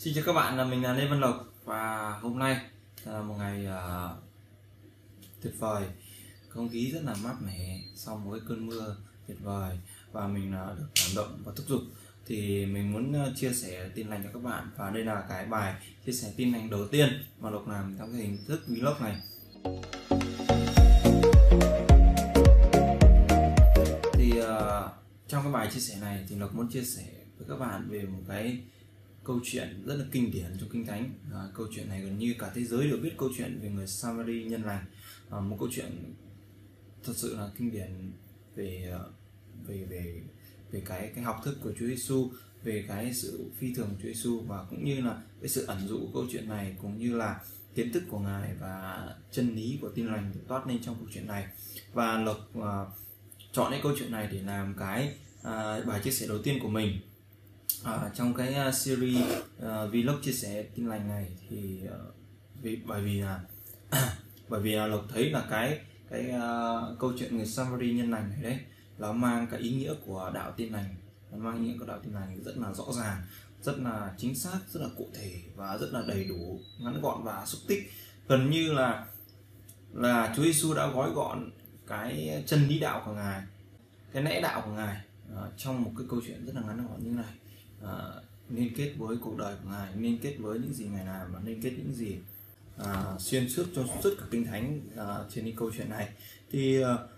Xin chào các bạn, mình là Lê Văn Lộc và hôm nay là một ngày tuyệt vời, không khí rất là mát mẻ sau một cái cơn mưa tuyệt vời và mình được cảm động và thúc giục thì mình muốn chia sẻ tin lành cho các bạn, và đây là cái bài chia sẻ tin lành đầu tiên mà Lộc làm trong cái hình thức vlog này. Thì trong cái bài chia sẻ này thì Lộc muốn chia sẻ với các bạn về một cái câu chuyện rất là kinh điển trong Kinh Thánh. Câu chuyện này gần như cả thế giới đều biết câu chuyện về người Samari nhân lành. Một câu chuyện thật sự là kinh điển về cái học thức của Chúa Giêsu, về cái sự phi thường của Chúa Giêsu, và cũng như là cái sự ẩn dụ của câu chuyện này, cũng như là kiến thức của Ngài và chân lý của tin lành được toát lên trong câu chuyện này. Và Lộc chọn cái câu chuyện này để làm cái bài chia sẻ đầu tiên của mình. Trong cái series vlog chia sẻ tin lành này thì bởi vì là Lộc thấy là cái câu chuyện người Samari nhân lành này đấy, nó mang cái ý nghĩa của đạo tin lành, nó mang ý nghĩa của đạo tin lành rất là rõ ràng, rất là chính xác, rất là cụ thể và rất là đầy đủ, ngắn gọn và xúc tích. Gần như là Chúa Giêsu đã gói gọn cái chân lý đạo của Ngài, cái lẽ đạo của Ngài trong một cái câu chuyện rất là ngắn gọn như này. Liên kết với cuộc đời của Ngài, liên kết với những gì Ngài làm, và liên kết những gì xuyên suốt trong suốt cả Kinh Thánh trên cái câu chuyện này. Thì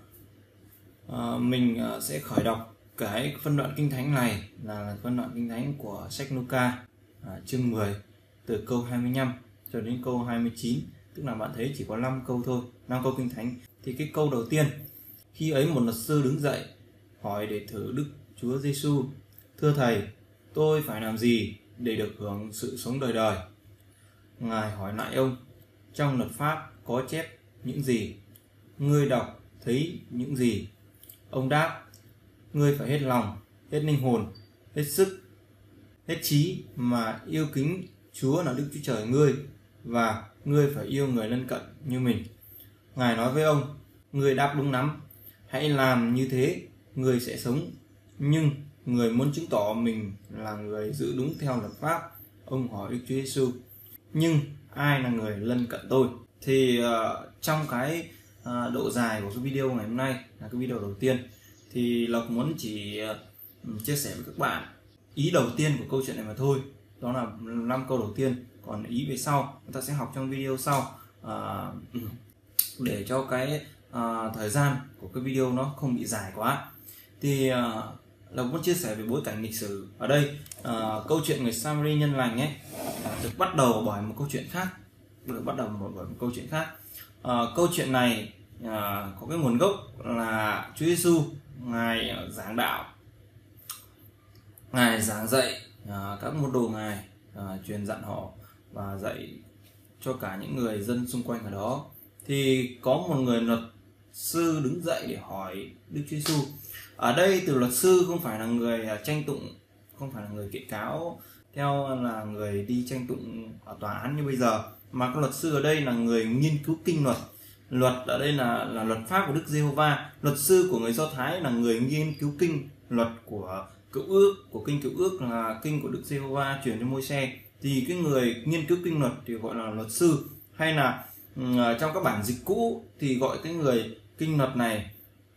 mình sẽ khởi đọc cái phân đoạn Kinh Thánh này là phân đoạn Kinh Thánh của sách Luca chương 10 từ câu 25 cho đến câu 29, tức là bạn thấy chỉ có 5 câu thôi, 5 câu Kinh Thánh. Thì cái câu đầu tiên: khi ấy một luật sư đứng dậy hỏi để thử Đức Chúa Giêsu: thưa thầy, tôi phải làm gì để được hưởng sự sống đời đời? Ngài hỏi lại ông: trong luật pháp có chép những gì? Ngươi đọc thấy những gì? Ông đáp: ngươi phải hết lòng, hết linh hồn, hết sức, hết trí mà yêu kính Chúa là Đức Chúa Trời ngươi, và ngươi phải yêu người lân cận như mình. Ngài nói với ông: ngươi đáp đúng lắm, hãy làm như thế, ngươi sẽ sống. Nhưng người muốn chứng tỏ mình là người giữ đúng theo luật pháp, ông hỏi Đức Chúa Giêsu: nhưng ai là người lân cận tôi? Thì trong cái độ dài của cái video ngày hôm nay, là cái video đầu tiên, thì Lộc muốn chỉ chia sẻ với các bạn ý đầu tiên của câu chuyện này mà thôi. Đó là 5 câu đầu tiên, còn ý về sau chúng ta sẽ học trong video sau, để cho cái thời gian của cái video nó không bị dài quá. Thì Lộc muốn chia sẻ về bối cảnh lịch sử ở đây. Câu chuyện người Samari nhân lành ấy được bắt đầu bởi một câu chuyện khác, câu chuyện này có cái nguồn gốc là Chúa Giêsu Ngài giảng đạo, Ngài giảng dạy các môn đồ Ngài, truyền dặn họ và dạy cho cả những người dân xung quanh ở đó. Thì có một người luật sư đứng dậy để hỏi Đức Chúa Giêsu. Ở đây từ luật sư không phải là người tranh tụng, không phải là người kiện cáo theo là người đi tranh tụng ở tòa án như bây giờ, mà cái luật sư ở đây là người nghiên cứu kinh luật. Luật ở đây là luật pháp của Đức Giê-hô-va. Luật sư của người Do Thái là người nghiên cứu kinh luật của Cựu Ước, của kinh Cựu Ước là kinh của Đức Giê-hô-va truyền cho Môi-se. Thì cái người nghiên cứu kinh luật thì gọi là luật sư, hay là trong các bản dịch cũ thì gọi cái người kinh luật này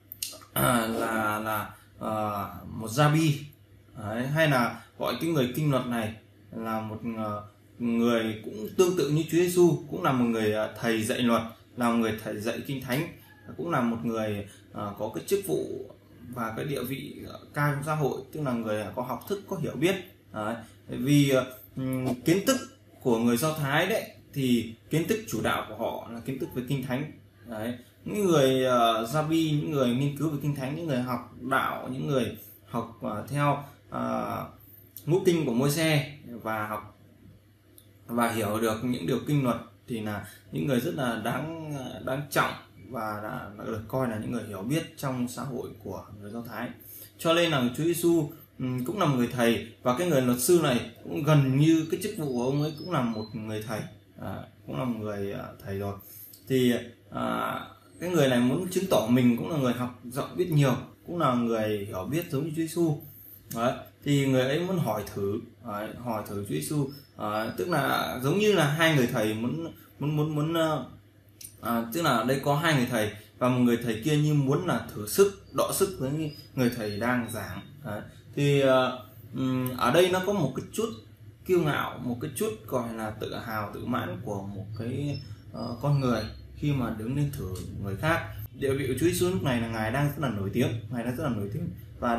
là một Rabbi, hay là gọi cái người kinh luật này là một người cũng tương tự như Chúa Giêsu, cũng là một người thầy dạy luật, là một người thầy dạy Kinh Thánh, cũng là một người có cái chức vụ và cái địa vị cao trong xã hội, tức là người có học thức, có hiểu biết. Vì kiến thức của người Do Thái đấy, thì kiến thức chủ đạo của họ là kiến thức về Kinh Thánh. Những người Rabbi, những người nghiên cứu về Kinh Thánh, những người học đạo, những người học theo ngũ kinh của Môi-se và học và hiểu được những điều kinh luật, thì là những người rất là đáng trọng và là được coi là những người hiểu biết trong xã hội của người Do Thái. Cho nên là Chúa Giêsu cũng là một người thầy, và cái người luật sư này cũng gần như cái chức vụ của ông ấy cũng là một người thầy, cũng là một người thầy rồi. Thì cái người này muốn chứng tỏ mình cũng là người học rộng biết nhiều, cũng là người hiểu biết giống như Chúa Giêsu. Thì người ấy muốn hỏi thử hỏi thử Chúa Giêsu. Tức là giống như là hai người thầy muốn tức là đây có hai người thầy và một người thầy kia như muốn là thử sức, đọ sức với người thầy đang giảng. Thì ở đây nó có một cái chút kiêu ngạo, một cái chút gọi là tự hào, tự mãn của một cái con người khi mà đứng lên thử người khác. Địa vị của Chúa Giêsu lúc này là ngài đang rất là nổi tiếng, và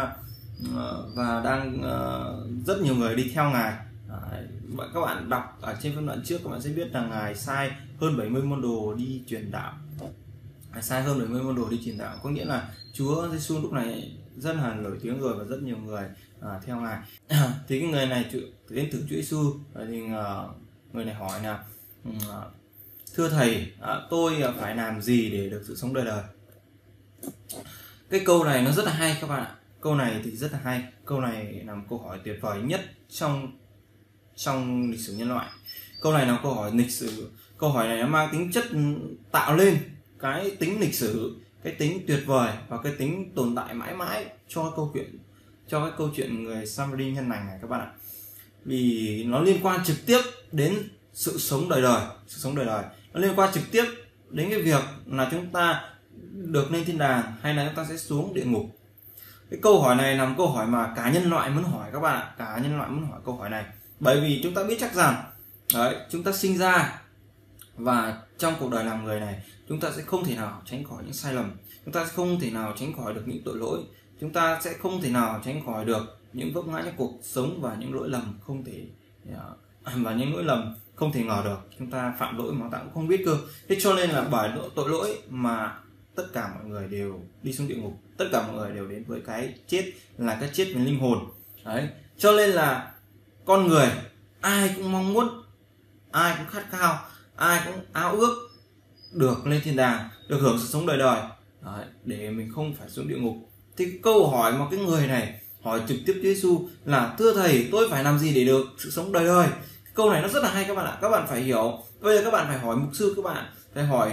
đang rất nhiều người đi theo ngài. Các bạn đọc ở trên phân đoạn trước, các bạn sẽ biết là ngài sai hơn 70 môn đồ đi truyền đạo. Có nghĩa là Chúa Giêsu lúc này rất là nổi tiếng rồi và rất nhiều người theo ngài. Thì cái người này đến thử Chúa Giêsu thì người này hỏi là thưa thầy, tôi phải làm gì để được sự sống đời đời? Cái câu này nó rất là hay các bạn ạ. Câu này thì rất là hay. Câu này là một câu hỏi tuyệt vời nhất trong lịch sử nhân loại. Câu này là câu hỏi lịch sử. Câu hỏi này nó mang tính chất tạo lên cái tính lịch sử, cái tính tuyệt vời và cái tính tồn tại mãi mãi cho cái câu chuyện người Samari nhân lành này các bạn ạ. Vì nó liên quan trực tiếp đến sự sống đời đời. Nó liên quan trực tiếp đến cái việc là chúng ta được lên thiên đàng hay là chúng ta sẽ xuống địa ngục. Cái câu hỏi này là một câu hỏi mà cả nhân loại muốn hỏi các bạn ạ. Cả nhân loại muốn hỏi câu hỏi này. Bởi vì chúng ta biết chắc rằng chúng ta sinh ra và trong cuộc đời làm người này, chúng ta sẽ không thể nào tránh khỏi những sai lầm. Chúng ta sẽ không thể nào tránh khỏi được những tội lỗi. Chúng ta sẽ không thể nào tránh khỏi được những vấp ngã trong cuộc sống và những lỗi lầm không thể ngờ được. Chúng ta phạm lỗi mà ta cũng không biết cơ. Thế cho nên là bởi tội lỗi mà tất cả mọi người đều đi xuống địa ngục. Tất cả mọi người đều đến với cái chết, là cái chết về linh hồn. Cho nên là con người ai cũng mong muốn, ai cũng khát khao, ai cũng ao ước được lên thiên đàng, được hưởng sự sống đời đời, để mình không phải xuống địa ngục. Thì cái câu hỏi mà cái người này hỏi trực tiếp Chúa Giêsu là thưa thầy, tôi phải làm gì để được sự sống đời đời? Câu này nó rất là hay các bạn ạ. Các bạn phải hiểu. Bây giờ các bạn phải hỏi mục sư, các bạn phải hỏi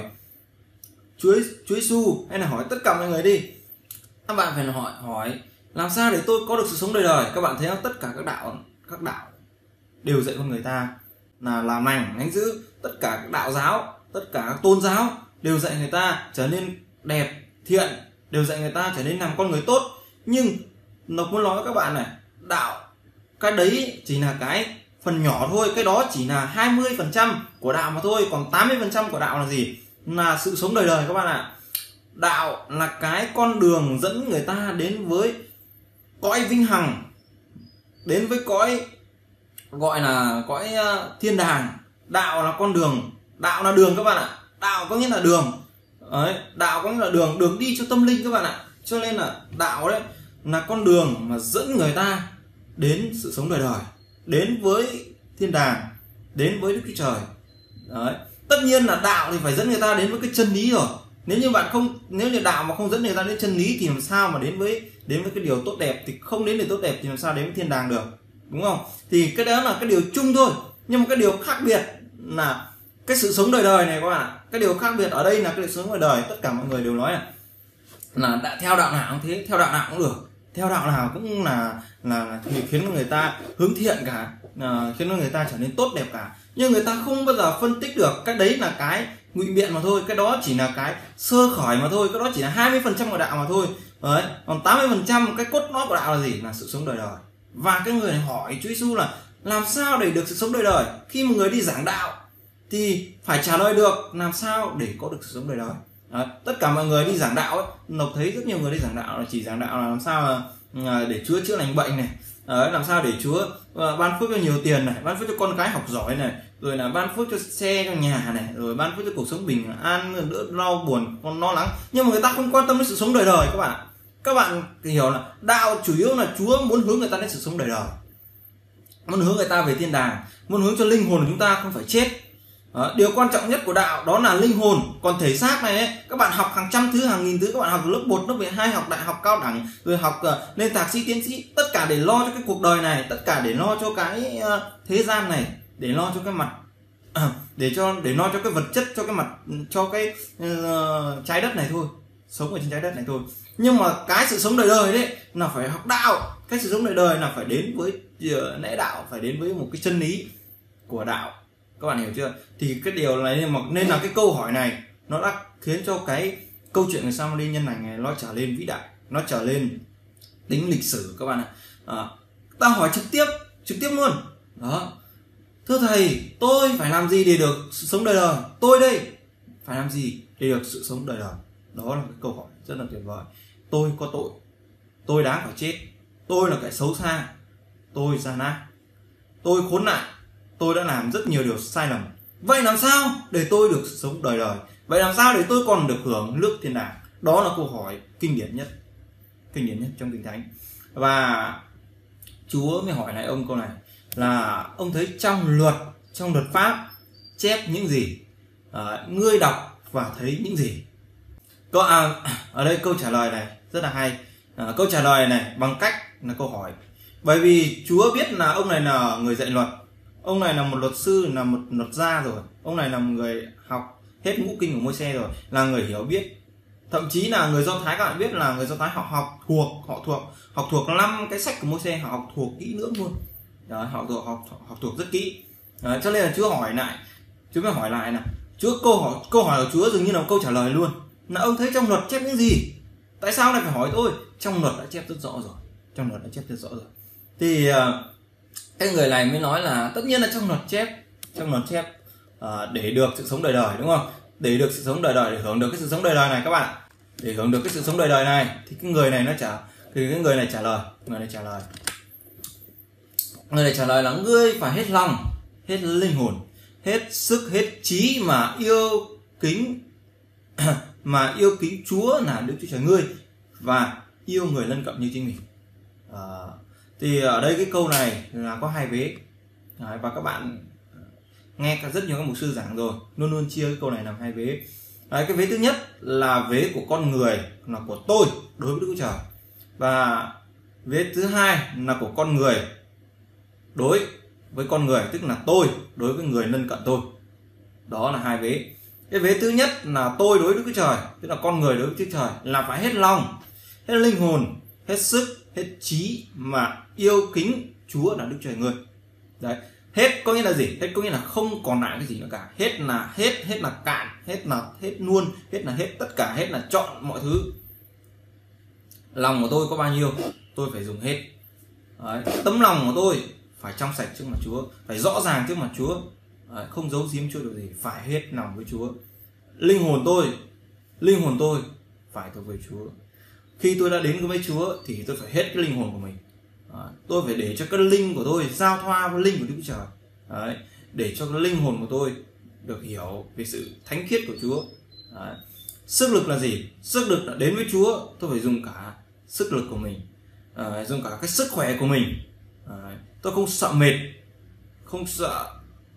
Chúa Giêsu hay là hỏi tất cả mọi người đi. Các bạn phải hỏi làm sao để tôi có được sự sống đời đời? Các bạn thấy không? Tất cả các đạo đều dạy con người ta là làm lành, lánh dữ. Tất cả các đạo giáo, tất cả các tôn giáo đều dạy người ta trở nên đẹp, thiện, đều dạy người ta trở nên làm con người tốt. Nhưng nó muốn nói với các bạn này, đạo cái đấy chỉ là cái phần nhỏ thôi, cái đó chỉ là 20% của đạo mà thôi, còn 80% của đạo là gì? Là sự sống đời đời các bạn ạ. Đạo là cái con đường dẫn người ta đến với cõi vinh hằng, đến với cõi gọi là cõi thiên đàng. Đạo là con đường, đạo là đường các bạn ạ. Đạo có nghĩa là đường. Đạo có nghĩa là đường đi cho tâm linh các bạn ạ. Cho nên là đạo đấy là con đường mà dẫn người ta đến sự sống đời đời, đến với thiên đàng, đến với Đức Chúa Trời. Tất nhiên là đạo thì phải dẫn người ta đến với cái chân lý rồi. Nếu như đạo mà không dẫn người ta đến chân lý thì làm sao mà đến với cái điều tốt đẹp? Thì không đến điều tốt đẹp thì làm sao đến với thiên đàng được, đúng không? Thì cái đó là cái điều chung thôi. Nhưng mà cái điều khác biệt là cái sự sống đời đời này các bạn ạ. Cái điều khác biệt ở đây là cái sự sống đời đời. Tất cả mọi người đều nói là đã theo đạo nào cũng thế, theo đạo nào cũng được, theo đạo nào cũng là khiến người ta hướng thiện cả, khiến người ta trở nên tốt đẹp cả. Nhưng người ta không bao giờ phân tích được cái đấy là cái ngụy biện mà thôi, cái đó chỉ là cái sơ khởi mà thôi, cái đó chỉ là 20% của đạo mà thôi. Còn 80% cái cốt lõi của đạo là gì? Là sự sống đời đời. Và cái người này hỏi Chúa Giêsu là làm sao để được sự sống đời đời? Khi một người đi giảng đạo thì phải trả lời được làm sao để có được sự sống đời đời. Tất cả mọi người đi giảng đạo ấy, Lộc thấy rất nhiều người đi giảng đạo là chỉ giảng đạo là làm sao để Chúa chữa lành bệnh này, làm sao để Chúa ban phước cho nhiều tiền này, ban phước cho con cái học giỏi này, rồi là ban phước cho xe, cho nhà này, rồi ban phước cho cuộc sống bình an, đỡ đau buồn, con lo lắng. Nhưng mà người ta không quan tâm đến sự sống đời đời các bạn. Các bạn hiểu là đạo chủ yếu là Chúa muốn hướng người ta đến sự sống đời đời, muốn hướng người ta về thiên đàng, muốn hướng cho linh hồn của chúng ta không phải chết. Điều quan trọng nhất của đạo đó là linh hồn. Còn thể xác này ấy, các bạn học hàng trăm thứ, hàng nghìn thứ, các bạn học từ lớp 1, lớp 12, học đại học cao đẳng, rồi học lên thạc sĩ, tiến sĩ, tất cả để lo cho cái cuộc đời này, tất cả để lo cho cái thế gian này, để lo cho cái mặt để lo cho cái vật chất, cho cái mặt, cho cái trái đất này thôi, sống ở trên trái đất này thôi. Nhưng mà cái sự sống đời đời đấy là phải học đạo. Cái sự sống đời đời là phải đến với lẽ đạo phải đến với một cái chân lý của đạo, các bạn hiểu chưa? Thì cái điều này nên là cái câu hỏi này nó đã khiến cho cái câu chuyện người Samari nhân lành này nó trở lên vĩ đại, nó trở lên tính lịch sử các bạn ạ. Ta hỏi trực tiếp luôn đó: thưa thầy, tôi phải làm gì để được sự sống đời đời? Tôi đây phải làm gì để được sự sống đời đời? Đó là cái câu hỏi rất là tuyệt vời. Tôi có tội, tôi đáng phải chết, tôi là kẻ xấu xa, tôi gian ác, tôi khốn nạn, tôi đã làm rất nhiều điều sai lầm. Vậy làm sao để tôi được sống đời đời? Vậy làm sao để tôi còn được hưởng nước thiên đàng? Đó là câu hỏi kinh điển nhất trong Kinh Thánh. Và Chúa mới hỏi lại ông câu này là ông thấy trong luật pháp chép những gì? Ngươi đọc và thấy những gì? Ở đây câu trả lời này rất là hay. Câu trả lời này bằng cách là câu hỏi. Bởi vì Chúa biết là ông này là người dạy luật, ông này là một luật sư, là một luật gia rồi, ông này là một người học hết ngũ kinh của Môi-se rồi, là người hiểu biết. Thậm chí là người Do Thái, các bạn biết là người Do Thái họ học thuộc 5 cái sách của Môi-se, họ học thuộc kỹ lưỡng luôn. Đó, họ học thuộc rất kỹ. Đó, cho nên là Chúa mới hỏi lại là câu hỏi của Chúa dường như là một câu trả lời luôn. Là ông thấy trong luật chép những gì? Tại sao lại phải hỏi tôi? Trong luật đã chép rất rõ rồi. Thì cái người này mới nói là tất nhiên là trong luật chép để được sự sống đời đời, đúng không? Để được sự sống đời đời, để hưởng được cái sự sống đời đời này các bạn. Để hưởng được cái sự sống đời đời này thì cái người này trả lời là ngươi phải hết lòng, hết linh hồn, hết sức, hết trí mà yêu kính Chúa là Đức Chúa Trời ngươi, và yêu người lân cận như chính mình. Thì ở đây cái câu này là có hai vế. Và các bạn nghe rất nhiều các mục sư giảng rồi, luôn chia cái câu này làm hai vế. Cái vế thứ nhất là vế của con người, là của tôi đối với Đức Chúa Trời, và vế thứ hai là của con người đối với con người, tức là tôi đối với người lân cận tôi. Đó là hai vế. Cái vế thứ nhất là tôi đối với Đức Chúa Trời, tức là con người đối với Đức Chúa Trời, là phải hết lòng, hết linh hồn, hết sức, hết trí mà yêu kính Chúa là Đức Trời ngươi. Đấy, hết có nghĩa là gì? Hết có nghĩa là không còn lại cái gì nữa cả. Hết là cạn, hết luôn, hết là hết tất cả, hết là chọn mọi thứ. Lòng của tôi có bao nhiêu, tôi phải dùng hết. Đấy, tấm lòng của tôi phải trong sạch trước mặt Chúa, phải rõ ràng trước mặt Chúa. Đấy, không giấu giếm Chúa điều gì, phải hết lòng với Chúa. Linh hồn tôi phải thuộc về Chúa. Khi tôi đã đến với Chúa thì tôi phải hết cái linh hồn của mình. Tôi phải để cho cái linh của tôi giao thoa với linh của Đức Chúa Trời. Đấy, để cho cái linh hồn của tôi được hiểu về sự thánh khiết của Chúa. Đấy. Sức lực là gì? Sức lực là đến với Chúa, tôi phải dùng cả sức lực của mình, dùng cả cái sức khỏe của mình. Tôi không sợ mệt, không sợ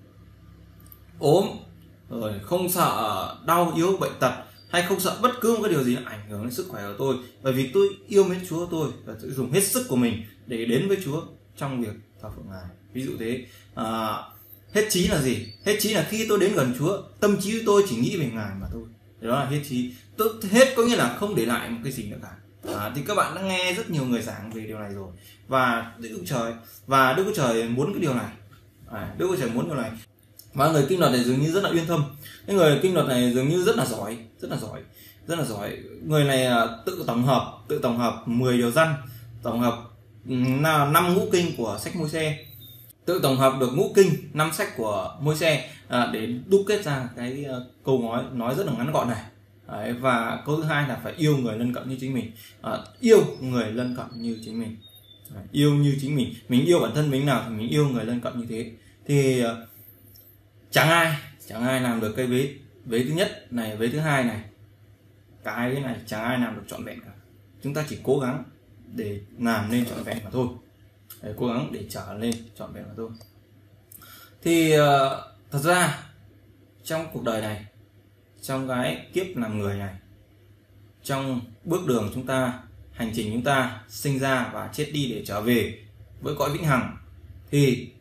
ốm, rồi không sợ đau yếu bệnh tật, hay không sợ bất cứ một cái điều gì ảnh hưởng đến sức khỏe của tôi, bởi vì tôi yêu mến Chúa tôi và sẽ dùng hết sức của mình để đến với Chúa trong việc thờ phượng Ngài. Ví dụ thế. Hết trí là gì? Hết trí là khi tôi đến gần Chúa, tâm trí của tôi chỉ nghĩ về Ngài mà thôi. Đó là hết trí. Hết có nghĩa là không để lại một cái gì nữa cả. Thì các bạn đã nghe rất nhiều người giảng về điều này rồi, và Đức Chúa Trời muốn cái điều này. Đức Chúa Trời muốn điều này. Và người kinh luật này dường như rất là uyên thâm. Cái người kinh luật này dường như rất là giỏi. Người này tự tổng hợp 10 điều răn, tổng hợp 5 ngũ kinh của sách Môi-se, tự tổng hợp được ngũ kinh 5 sách của Môi-se để đúc kết ra cái câu nói rất là ngắn gọn này. Đấy, và câu thứ hai là phải yêu người lân cận như chính mình. Yêu người lân cận như chính mình. Yêu như chính mình yêu bản thân mình nào thì mình yêu người lân cận như thế. Thì chẳng ai làm được cái vế thứ nhất này, vế thứ hai này, cả hai cái này chẳng ai làm được trọn vẹn cả. Chúng ta chỉ cố gắng để làm nên trọn vẹn mà thôi, cố gắng để trở lên trọn vẹn mà thôi. Thì thật ra trong cuộc đời này, trong cái kiếp làm người này, trong bước đường chúng ta, hành trình chúng ta sinh ra và chết đi để trở về với cõi vĩnh hằng, thì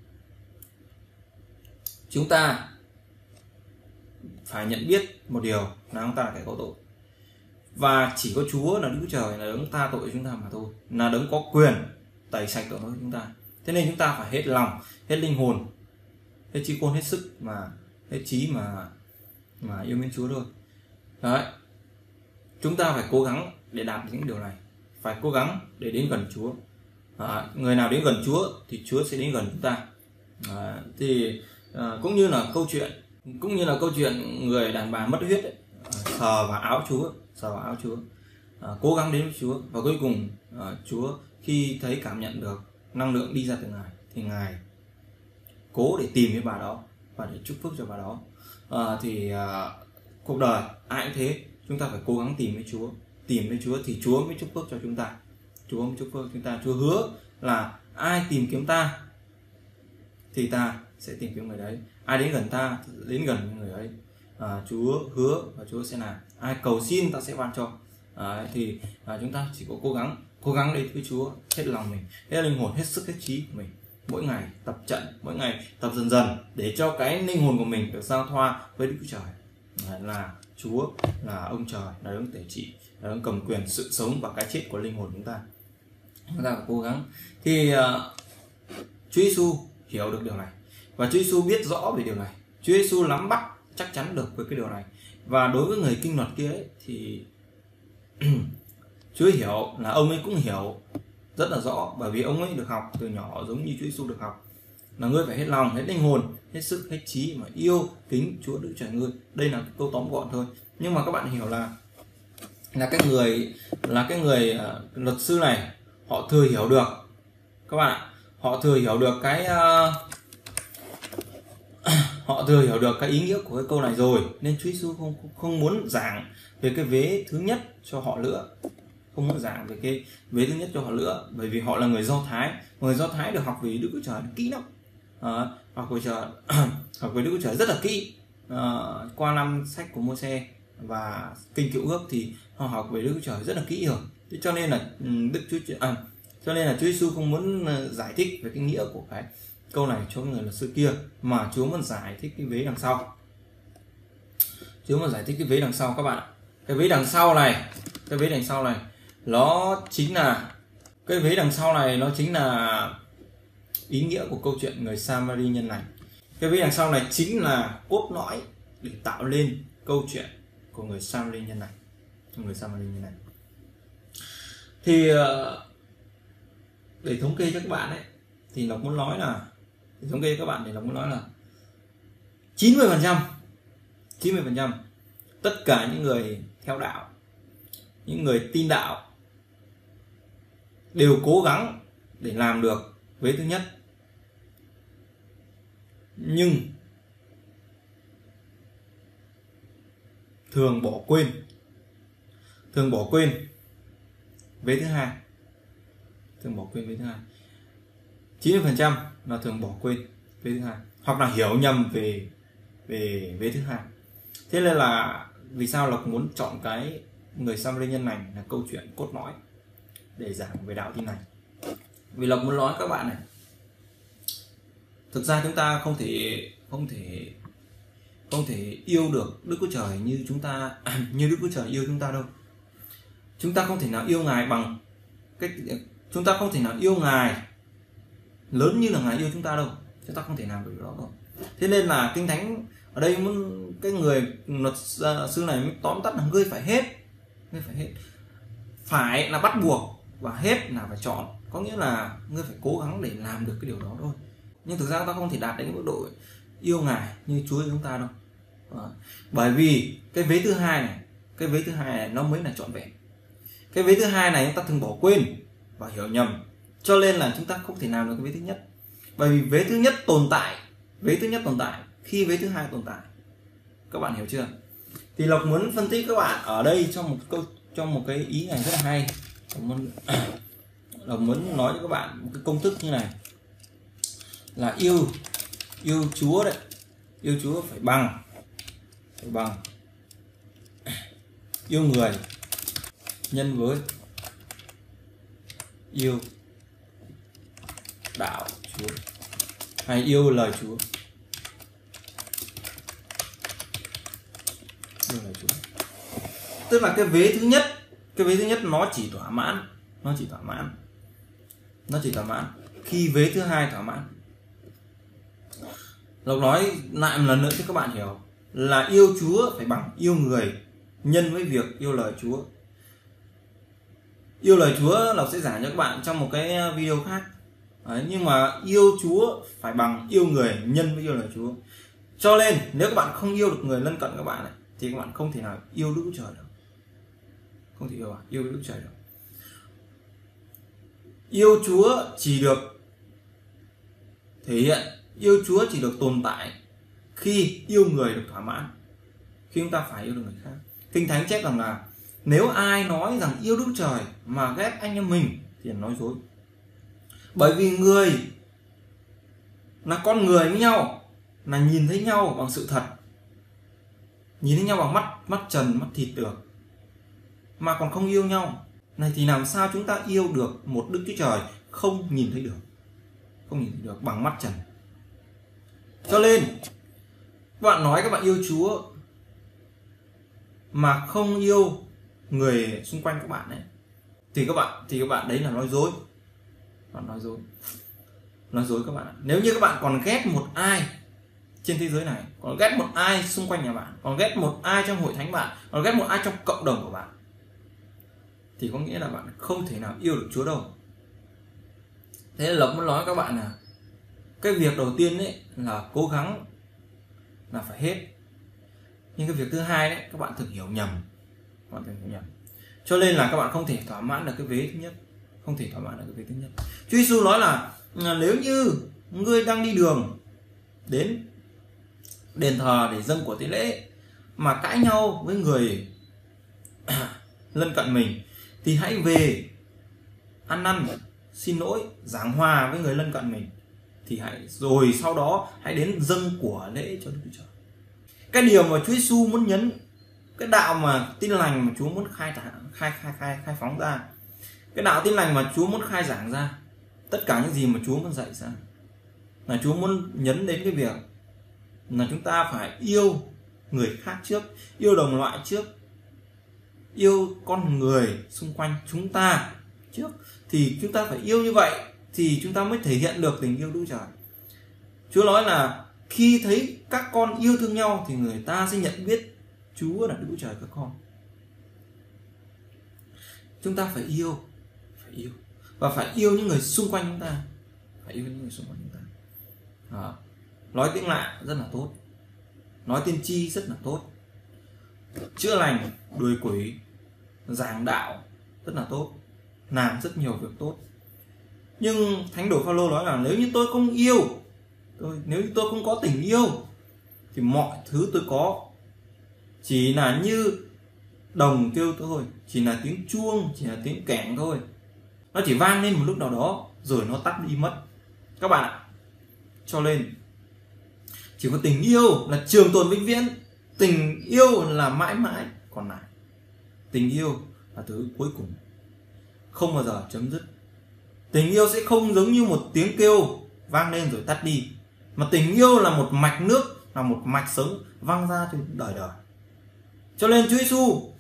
chúng ta phải nhận biết một điều là chúng ta là kẻ có tội, và chỉ có Chúa là Đức Chúa Trời là đấng tha tội chúng ta mà thôi, là đấng có quyền tẩy sạch tội lỗi chúng ta. Thế nên chúng ta phải hết lòng, hết linh hồn, hết trí khôn, hết sức mà hết trí mà yêu mến Chúa thôi. Đấy, chúng ta phải cố gắng để đạt được những điều này, phải cố gắng để đến gần Chúa. Người nào đến gần Chúa thì Chúa sẽ đến gần chúng ta. Cũng như là câu chuyện người đàn bà mất huyết ấy, sờ vào áo Chúa, cố gắng đến với Chúa, và cuối cùng Chúa khi thấy cảm nhận được năng lượng đi ra từ Ngài thì Ngài cố để tìm với bà đó và để chúc phước cho bà đó. Cuộc đời ai cũng thế, chúng ta phải cố gắng tìm với Chúa thì Chúa mới chúc phước cho chúng ta. Chúa hứa là ai tìm kiếm ta thì ta sẽ tìm kiếm người đấy, ai đến gần ta thì đến gần người ấy. Chúa hứa và Chúa sẽ làm, ai cầu xin ta sẽ ban cho. Chúng ta chỉ có cố gắng đến với Chúa hết lòng mình, hết linh hồn, hết sức, hết trí của mình, mỗi ngày tập trận, mỗi ngày tập dần dần để cho cái linh hồn của mình được giao thoa với Đức Chúa Trời, là Chúa, là ông trời, là đấng tể trị, là đấng cầm quyền sự sống và cái chết của linh hồn chúng ta phải cố gắng. Thì Chúa Giêsu hiểu được điều này và Chúa Giêsu biết rõ về điều này, Chúa Giêsu nắm bắt chắc chắn được với cái điều này. Và đối với người kinh luật kia ấy, thì Chúa hiểu là ông ấy cũng hiểu rất là rõ, bởi vì ông ấy được học từ nhỏ giống như Chúa Giêsu được học, là ngươi phải hết lòng, hết linh hồn, hết sức, hết trí mà yêu kính Chúa Đức Trời ngươi. Đây là cái câu tóm gọn thôi, nhưng mà các bạn hiểu là cái người luật sư này họ thừa hiểu được, các bạn ạ, họ thừa hiểu được cái ý nghĩa của cái câu này rồi, nên Chúa Giêsu không muốn giảng về cái vế thứ nhất cho họ nữa, bởi vì họ là người Do Thái được học về Đức Chúa Trời kỹ lắm, học về Đức Chúa Trời rất là kỹ. Qua năm sách của Mô-se và kinh Cựu Ước thì họ học về Đức Chúa Trời rất là kỹ rồi. Cho nên là Chúa Giêsu không muốn giải thích về cái nghĩa của cái câu này cho người luật sư kia, mà Chúa muốn giải thích cái vế đằng sau. Các bạn. Cái vế đằng sau này nó chính là ý nghĩa của câu chuyện người Samari nhân này. Cái vế đằng sau này chính là cốt lõi để tạo lên câu chuyện của người Samari nhân này. Thì để thống kê cho các bạn ấy, thì Lộc muốn nói là 90% tất cả những người theo đạo, những người tin đạo đều cố gắng để làm được vế thứ nhất, nhưng thường bỏ quên vế thứ hai. 90% là thường bỏ quên vế thứ hai, hoặc là hiểu nhầm về vế thứ hai. Thế nên là vì sao Lộc muốn chọn cái người Samari nhân này là câu chuyện cốt lõi để giảng về đạo tin lành. Vì Lộc muốn nói các bạn này, thực ra chúng ta không thể yêu được Đức Chúa Trời như Đức Chúa Trời yêu chúng ta đâu. Chúng ta không thể nào yêu Ngài bằng cách, chúng ta không thể nào yêu Ngài lớn như là Ngài yêu chúng ta đâu. Chúng ta không thể làm được đó đâu. Thế nên là Kinh Thánh ở đây cái người luật sư này mới tóm tắt là ngươi phải hết, phải là bắt buộc và hết là phải chọn, có nghĩa là ngươi phải cố gắng để làm được cái điều đó thôi. Nhưng thực ra ta không thể đạt đến cái mức độ yêu Ngài như Chúa yêu chúng ta đâu. Bởi vì cái vế thứ hai này nó mới là trọn vẹn. Cái vế thứ hai này chúng ta thường bỏ quên và hiểu nhầm, cho nên là chúng ta không thể làm được cái vế thứ nhất. Bởi vì vế thứ nhất tồn tại khi vế thứ hai tồn tại. Các bạn hiểu chưa? Thì Lộc muốn phân tích các bạn ở đây trong một cái ý này rất là hay. Lộc muốn nói cho các bạn một cái công thức như này, là yêu Chúa đấy, yêu Chúa phải bằng yêu người nhân với yêu đạo Chúa, hay yêu lời Chúa. Tức là cái vế thứ nhất nó chỉ thỏa mãn khi vế thứ hai thỏa mãn. Lộc nói lại một lần nữa cho các bạn hiểu là yêu Chúa phải bằng yêu người nhân với việc yêu lời Chúa. Yêu lời Chúa Lộc sẽ giảng cho các bạn trong một cái video khác. Đấy, nhưng mà yêu Chúa phải bằng yêu người nhân với yêu lời Chúa. Cho nên nếu các bạn không yêu được người lân cận các bạn ấy, thì các bạn không thể nào yêu Đức Chúa Trời được. Không thể yêu Đức Chúa Trời được. Yêu Chúa chỉ được thể hiện, yêu Chúa chỉ được tồn tại khi yêu người được thỏa mãn, khi chúng ta phải yêu được người khác. Kinh Thánh chép rằng là nếu ai nói rằng yêu Đức Trời mà ghét anh em mình thì nói dối. Bởi vì người là con người với nhau, là nhìn thấy nhau bằng sự thật, nhìn thấy nhau bằng mắt trần, mắt thịt được, mà còn không yêu nhau này thì làm sao chúng ta yêu được một Đức Chúa Trời không nhìn thấy được bằng mắt trần. Cho nên các bạn nói các bạn yêu Chúa mà không yêu người xung quanh các bạn ấy, thì các bạn đấy là nói dối. Nói dối các bạn. Nếu như các bạn còn ghét một ai trên thế giới này, còn ghét một ai xung quanh nhà bạn, còn ghét một ai trong hội thánh bạn, còn ghét một ai trong cộng đồng của bạn, thì có nghĩa là bạn không thể nào yêu được Chúa đâu. Thế nên Lộc muốn nói các bạn là cái việc đầu tiên ấy là cố gắng là phải hết. Nhưng cái việc thứ hai đấy các bạn thường hiểu nhầm. Cho nên là các bạn không thể thỏa mãn được cái vế thứ nhất. Chúa Giêsu nói là nếu như ngươi đang đi đường đến đền thờ để dâng của tế lễ mà cãi nhau với người lân cận mình, thì hãy về ăn năn xin lỗi, giảng hòa với người lân cận mình, thì rồi sau đó hãy đến dâng của lễ cho Đức Chúa Trời. Cái điều mà Chúa Giêsu muốn nhấn, cái đạo mà tin lành mà Chúa muốn khai phóng ra, cái đạo tin lành mà Chúa muốn khai giảng ra, tất cả những gì mà Chúa muốn dạy ra, là Chúa muốn nhấn đến cái việc là chúng ta phải yêu người khác trước, yêu đồng loại trước, yêu con người xung quanh chúng ta trước. Thì chúng ta phải yêu như vậy thì chúng ta mới thể hiện được tình yêu Đức Trời. Chúa nói là khi thấy các con yêu thương nhau thì người ta sẽ nhận biết Chúa là Đức Trời các con. Chúng ta phải yêu và phải yêu những người xung quanh chúng ta, Đó. Nói tiếng lạ rất là tốt, nói tiên tri rất là tốt, chữa lành, đuổi quỷ, giảng đạo rất là tốt, làm rất nhiều việc tốt. Nhưng Thánh đồ Phaolô nói là nếu như tôi không yêu, nếu như tôi không có tình yêu, thì mọi thứ tôi có chỉ là như đồng kêu thôi, chỉ là tiếng chuông, chỉ là tiếng kẻng thôi. Nó chỉ vang lên một lúc nào đó rồi nó tắt đi mất các bạn ạ. Cho nên chỉ có tình yêu là trường tồn vĩnh viễn, tình yêu là mãi mãi còn lại. Tình yêu là thứ cuối cùng, không bao giờ chấm dứt. Tình yêu sẽ không giống như một tiếng kêu vang lên rồi tắt đi, mà tình yêu là một mạch nước, là một mạch sống vang ra cho đời đời. Cho nên Chúa Giêsu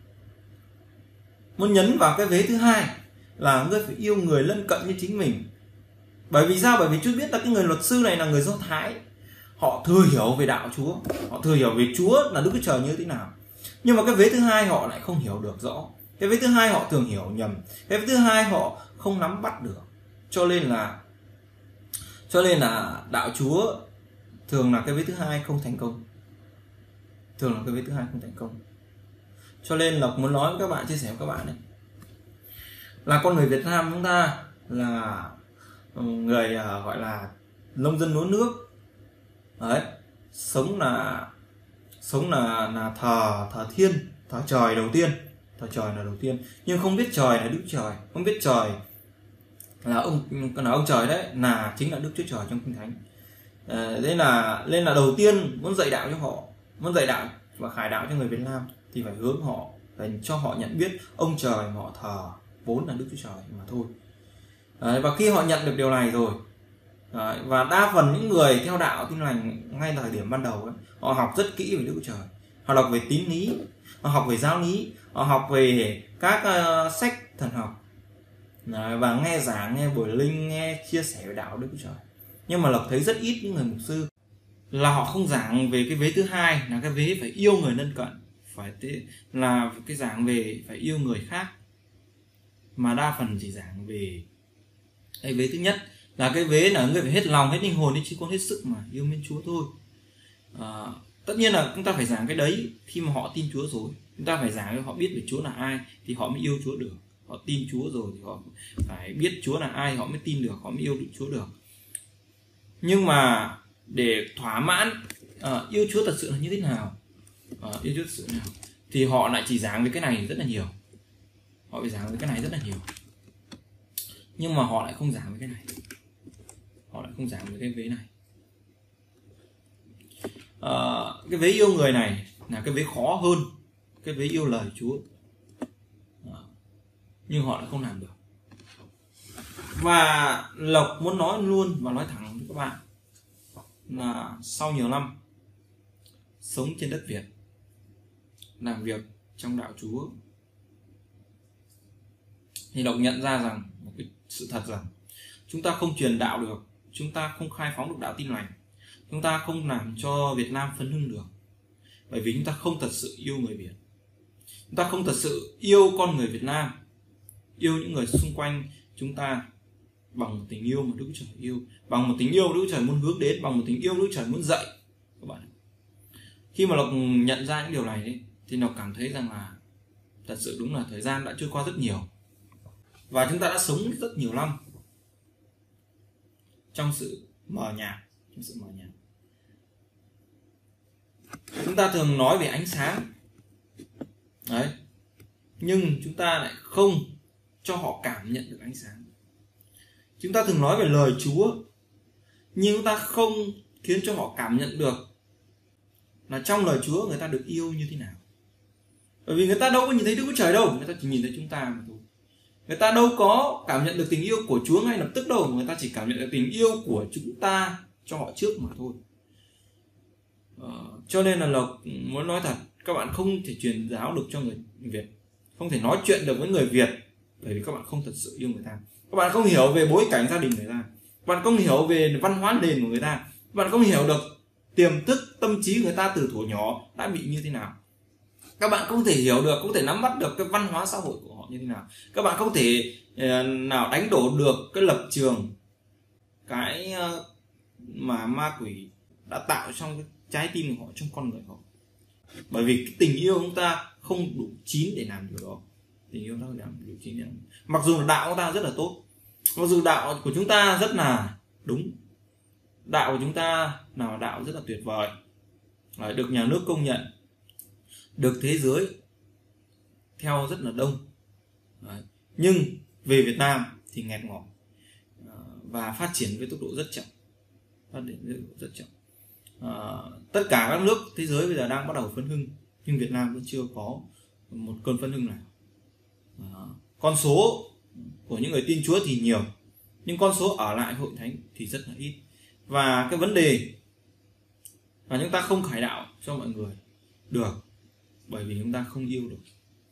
muốn nhấn vào cái vế thứ hai là ngươi phải yêu người lân cận như chính mình. Bởi vì sao? Bởi vì Chúa biết là cái người luật sư này là người Do Thái, họ thừa hiểu về đạo Chúa, họ thừa hiểu về Chúa là Đức Chúa Trời như thế nào. Nhưng mà cái vế thứ hai họ lại không hiểu được rõ. Cái vế thứ hai họ thường hiểu nhầm. Cái vế thứ hai họ không nắm bắt được. Cho nên là đạo Chúa thường là cái vế thứ hai không thành công. Cho nên là muốn nói với các bạn, chia sẻ với các bạn đấy, là con người Việt Nam chúng ta là người gọi là nông dân lúa nước. Đấy, sống là thờ thiên, thờ trời đầu tiên, nhưng không biết trời là Đức Trời, không biết trời là ông trời đấy, là chính là Đức Chúa Trời trong Kinh Thánh. Nên là đầu tiên muốn dạy đạo cho họ, muốn dạy đạo và khải đạo cho người Việt Nam thì phải hướng họ, phải cho họ nhận biết ông trời mà họ thờ vốn là Đức Chúa Trời mà thôi. Đấy, và khi họ nhận được điều này rồi, đấy, và đa phần những người theo đạo tin lành ngay thời điểm ban đầu ấy, họ học rất kỹ về Đức Chúa Trời, họ đọc về tín lý, họ học về giáo lý, họ học về các sách thần học, và nghe giảng, nghe buổi linh, nghe chia sẻ về đạo Đức Chúa Trời. Nhưng mà Lộc thấy rất ít những người mục sư là họ không giảng về cái vế thứ hai, là cái vế phải yêu người lân cận, là cái giảng về phải yêu người khác, mà đa phần chỉ giảng về cái vế thứ nhất, là cái vế là người phải hết lòng, hết linh hồn, hết trí con, hết sức mà yêu mến Chúa thôi. Tất nhiên là chúng ta phải giảng cái đấy khi mà họ tin Chúa rồi. Chúng ta phải giảng cho họ biết về Chúa là ai thì họ mới yêu Chúa được. Họ tin Chúa rồi thì họ phải biết Chúa là ai, họ mới tin được, họ mới yêu được Chúa được. Nhưng mà để thỏa mãn yêu Chúa thật sự là như thế nào, yêu Chúa thật sự nào, thì họ lại chỉ giảng về cái này rất là nhiều. Họ phải giảng về cái này rất là nhiều, nhưng mà họ lại không giảng về cái này, họ lại không giảng về cái vế này. Cái vế yêu người này là cái vế khó hơn cái vế yêu lời Chúa, nhưng họ lại không làm được. Và Lộc muốn nói luôn và nói thẳng với các bạn là sau nhiều năm sống trên đất Việt, làm việc trong đạo Chúa, thì Lộc nhận ra rằng một cái sự thật rằng chúng ta không truyền đạo được, chúng ta không khai phóng được đạo tin lành, chúng ta không làm cho Việt Nam phấn hưng được, bởi vì chúng ta không thật sự yêu người Việt, chúng ta không thật sự yêu con người Việt Nam, yêu những người xung quanh chúng ta bằng một tình yêu mà Đức Chúa Trời yêu, bằng một tình yêu Đức Chúa Trời muốn hướng đến, bằng một tình yêu Đức Chúa Trời muốn dạy các bạn. Khi mà Lộc nhận ra những điều này ấy, thì Lộc cảm thấy rằng là thật sự đúng là thời gian đã trôi qua rất nhiều, và chúng ta đã sống rất nhiều năm trong sự mờ nhạt, Chúng ta thường nói về ánh sáng đấy, nhưng chúng ta lại không cho họ cảm nhận được ánh sáng. Chúng ta thường nói về lời Chúa, nhưng chúng ta không khiến cho họ cảm nhận được là trong lời Chúa người ta được yêu như thế nào. Bởi vì người ta đâu có nhìn thấy Đức Chúa Trời đâu, người ta chỉ nhìn thấy chúng ta mà thôi. Người ta đâu có cảm nhận được tình yêu của Chúa ngay lập tức đâu, người ta chỉ cảm nhận được tình yêu của chúng ta cho họ trước mà thôi. Cho nên là Lộc muốn nói thật, các bạn không thể truyền giáo được cho người Việt, không thể nói chuyện được với người Việt, bởi vì các bạn không thật sự yêu người ta. Các bạn không hiểu về bối cảnh gia đình người ta, các bạn không hiểu về văn hóa nền của người ta, các bạn không hiểu được tiềm thức tâm trí người ta từ thuở nhỏ đã bị như thế nào. Các bạn không thể hiểu được, không thể nắm bắt được cái văn hóa xã hội của họ như thế nào. Các bạn không thể nào đánh đổ được cái lập trường, cái mà ma quỷ đã tạo trong cái trái tim của họ, trong con người họ. Bởi vì cái tình yêu của chúng ta không đủ chín để làm điều đó. Tình yêu chúng ta không đủ chín để làm. Mặc dù đạo của chúng ta rất là tốt, mặc dù đạo của chúng ta rất là đúng, đạo của chúng ta là đạo rất là tuyệt vời, được nhà nước công nhận, được thế giới theo rất là đông. Nhưng về Việt Nam thì nghẹt ngỏ và phát triển với tốc độ rất chậm. Tất cả các nước thế giới bây giờ đang bắt đầu phấn hưng, nhưng Việt Nam vẫn chưa có một cơn phấn hưng nào. Con số của những người tin Chúa thì nhiều, nhưng con số ở lại hội thánh thì rất là ít. Và cái vấn đề là chúng ta không khải đạo cho mọi người được, bởi vì chúng ta không yêu được.